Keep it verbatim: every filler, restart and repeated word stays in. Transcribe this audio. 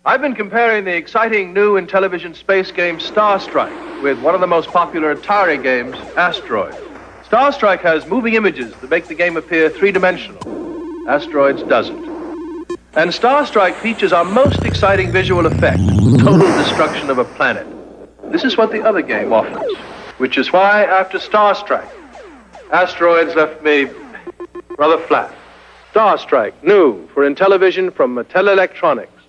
I've been comparing the exciting new Intellivision space game Star Strike with one of the most popular Atari games, Asteroid. Star Strike has moving images that make the game appear three-dimensional. Asteroids doesn't. And Star Strike features our most exciting visual effect, total destruction of a planet. This is what the other game offers, which is why, after Star Strike, Asteroids left me rather flat. Star Strike, new for Intellivision from Mattel Electronics.